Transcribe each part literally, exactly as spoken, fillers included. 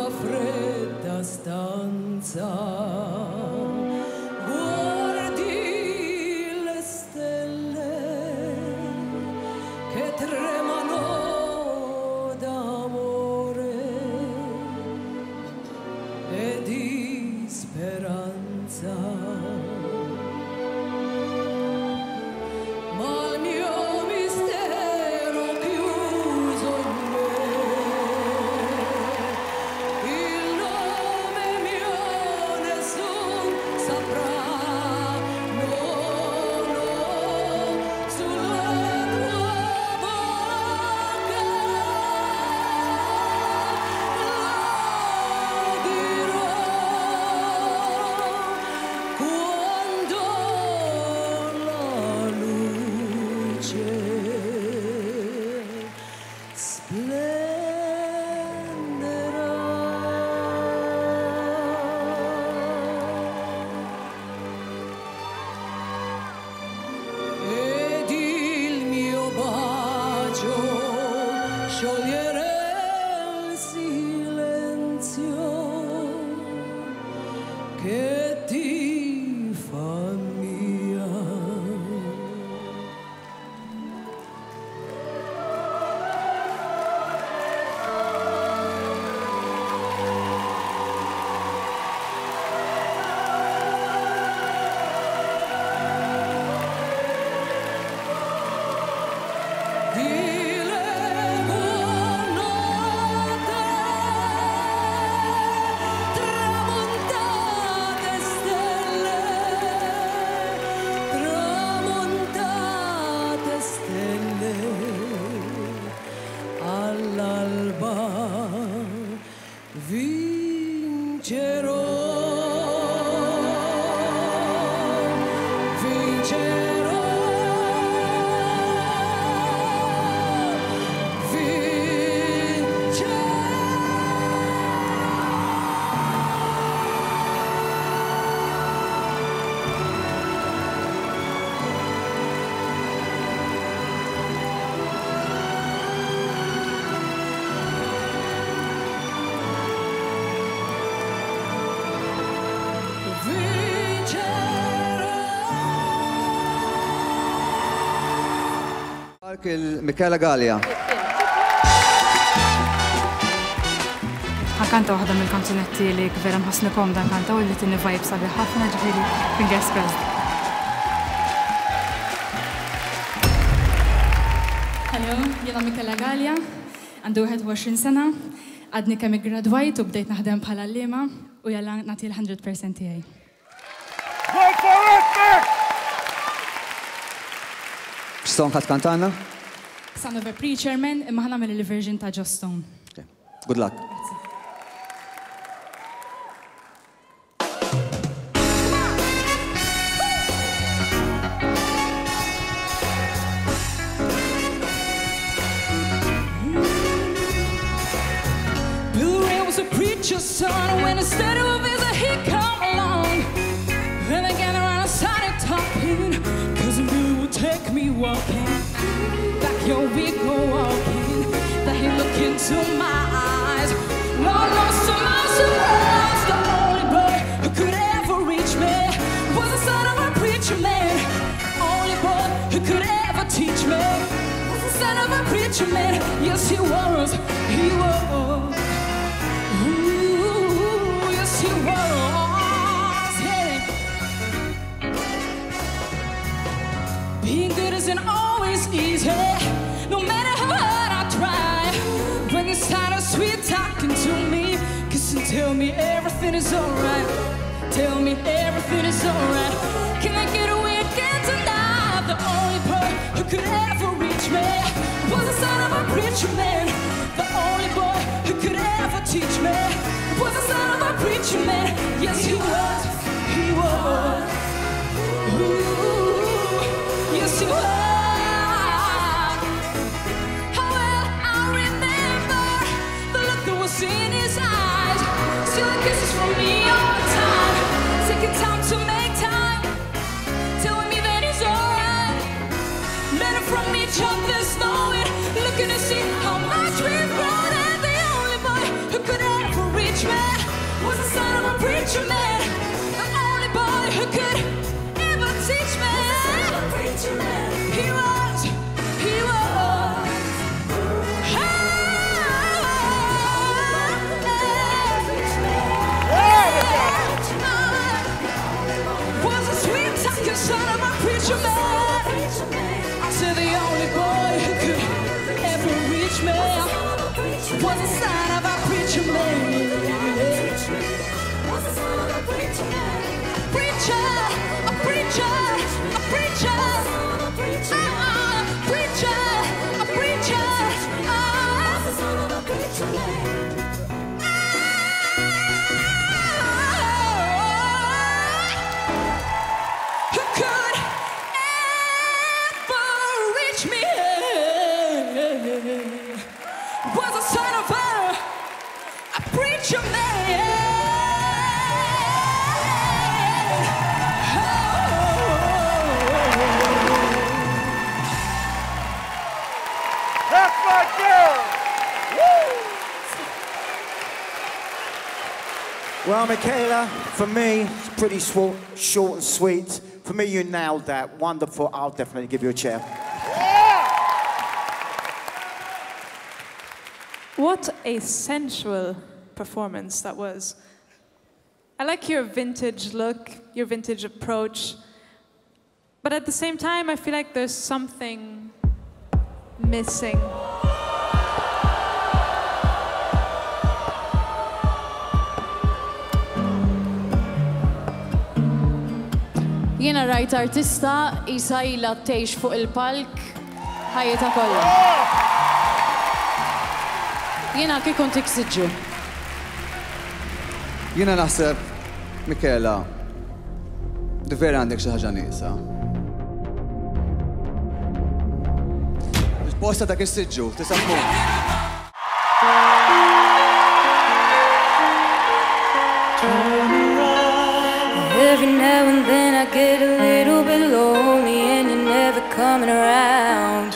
tua fredda stanza guardi le stelle che tremano d'amore e di speranza. Michela Galea. Ħakanta waħda mill-kanzunetti li vera mħassnikom dan kanta u li tini vibe sabi ħafna ġifiri fingers crossed. Hello, jena Michela Galea, għandu one twenty sena, għadni kemm igradwajt u bdejt naħdem bħala l-lima u jalla nagħti l one hundred percent tiegħi. X'song ħadd kantana? Son of a Preacher Man, imma ħana mill version ta' Just Stone. Okay. Good luck. Bill Ray was a preacher's son when instead of his he come along. Then again around I started talking, cousin Bill would take me walking. Yo, we go walking, that he look into my eyes. No, no, so my surprise, the only boy who could ever reach me was the son of a preacher man. Only boy who could ever teach me was the son of a preacher man. Yes, he was, he was. Ooh, yes, he was. Yeah. Being good isn't always easy. No matter how hard I try, when it's time of sweet talking to me, kiss and tell me everything is alright. Tell me everything is alright. Can I get away again tonight? The only boy who could ever reach me was the son of a preacher man. The only boy who could ever teach me was the son of a preacher man. Yes, he was, he was. Ooh, yes, he was. In his eyes, stealing kisses from me all the time, taking time to make time, telling me that he's alright, learning from each other's knowing, looking to see how much we've grown, and the only boy who could ever reach was the son of a preacher man. Was the son of a preacher man. Preacher, a preacher, a preacher, a preacher, a preacher, a preacher, was the son of a preacher man. Who could ever reach me? Was a son of a, a preacher man. That's my girl! Woo! Well, Michela, for me, it's pretty short, short and sweet. For me, you nailed that. Wonderful. I'll definitely give you a chair. What a sensual performance that was. I like your vintage look, your vintage approach, but at the same time, I feel like there's something missing. Jiena rajt artista isa ilha tgħix fuq il-palk ħajjitha kollha. Jiena kif kont iksiġġu. Jiena naħseb, Michela, di vera għandek xi ħaġa nieqsa. Il-posta ta' kissiġġu, tista' tkun. Every now and then I get a little bit lonely and you're never coming around.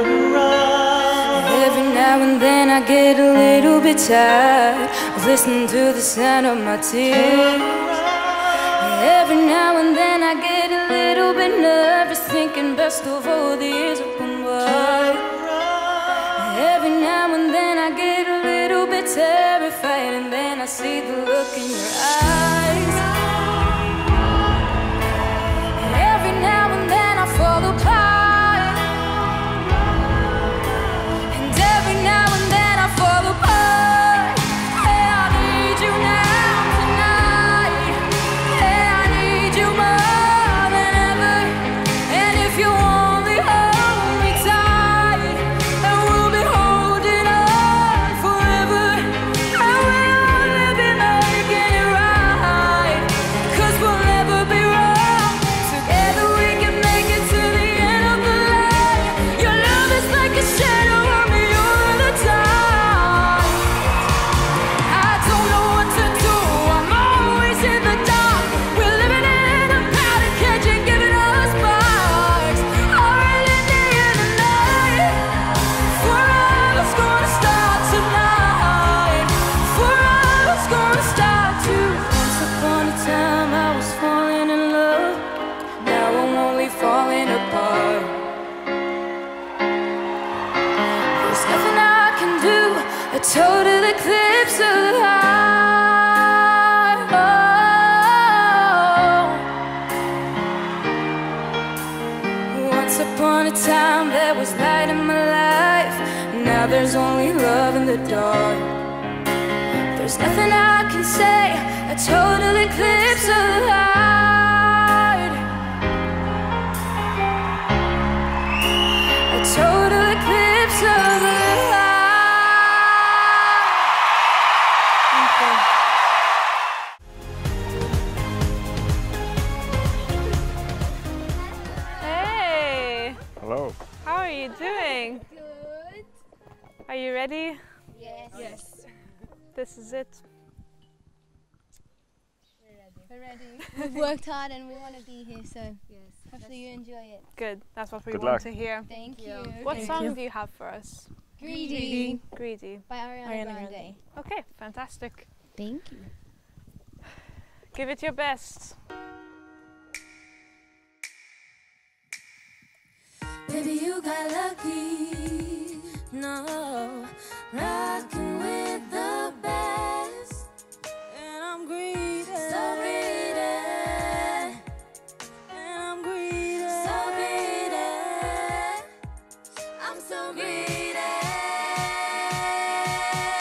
Every now and then I get a little bit tired of listening to the sound of my tears. Every now and then I get a little bit nervous, thinking best of all the years have gone by. Every now and then I get a little bit terrified, and then I see the look in your eyes. Every now and then I fall apart, and every now and then I fall apart. Hey, I need you now tonight. Hey, I need you more than ever. And if you only hold me tight, then we'll be holding on forever. And we'll only be making it right, 'cause we'll never be wrong. Together we can make it to the end of the line. Your love is like a shadow on me all the time. I don't know what to do, I'm always in the dark. We're living in a powder cage and giving us sparks. Already near the night. Forever's gonna start tonight. Forever's gonna start to. Once upon a time I was falling in love. Now I'm only falling apart. There's nothing I can do. A total eclipse of the heart. Oh. Once upon a time there was light in my life. Now there's only love in the dark. There's nothing I can say. A total eclipse of the heart. A total eclipse of the heart. Hey, Hello. how are you doing? Good. Are you ready? Yes. Yes. This is it. We're ready. We've worked hard and we want to be here, so yes. Hopefully you enjoy it. Good, that's what we Good want luck. to hear. Thank you. What song do you have for us? Greedy. Greedy. By Ariana, Ariana Grande. Grande. Okay, fantastic. Thank you. Give it your best. Baby, you got lucky. No, rocking with the best. And I'm greedy. So greedy. And I'm greedy. So greedy. I'm so greedy.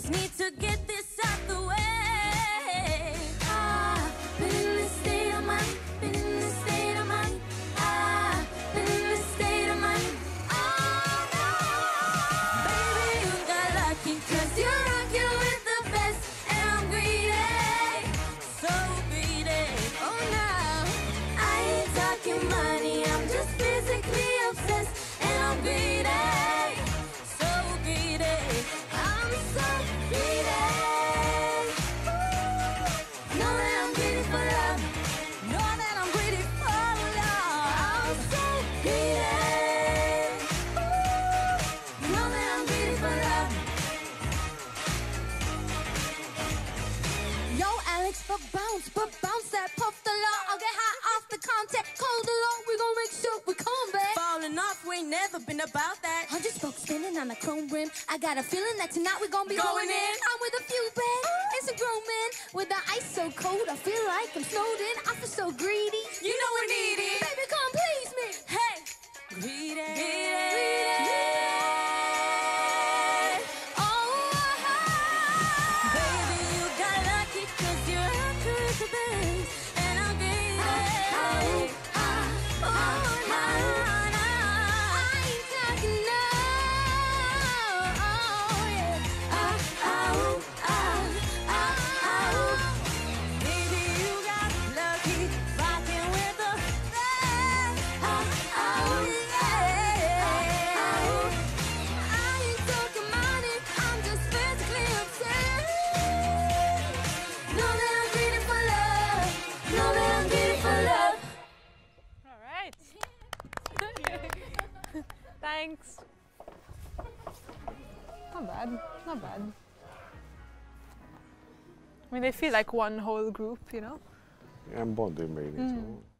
just need to get this out the way. I've been in this state of mind, been in this state of mind. I've been in this state of mind. Oh no, baby, you got lucky 'cause you're rocking with the best, and I'm greedy, so greedy. Oh no, I ain't talking money, I'm just physically obsessed, and I'm greedy, so greedy. I'm so greedy. Know that I'm greedy for love. Know that I'm greedy for love. I'm so greedy. Know that I'm greedy for love. Yo, Alex, but bounce, but bounce that puff the law. I'll get high off the contact, cold the law. We gon' make sure we come back. Falling off, we ain't never been about that. Hundred spokes spinning on a chrome rim. I got a feeling that tonight we gon' be going, going in. I'm with a few bad and some grown men. With the ice so cold, I feel like I'm snowed in. I feel so greedy. You know we're needy. Baby, come please me. Hey, greedy, greedy, greedy. Oh, baby, you got lucky 'cause you're happy with the best, and I'm greedy. Oh, oh, oh, no, no. I ain't talking no. Oh, yeah. Oh, oh, oh, oh, oh. Baby, you got lucky, rocking with the best. Oh, oh, yeah. Oh, I ain't talking money, I'm just physically obsessed. Know that I'm greedy for love. Know that I'm greedy for love. All right. Thanks. Not bad. Not bad. I mean, they feel like one whole group, you know? I'm bonding, maybe. So.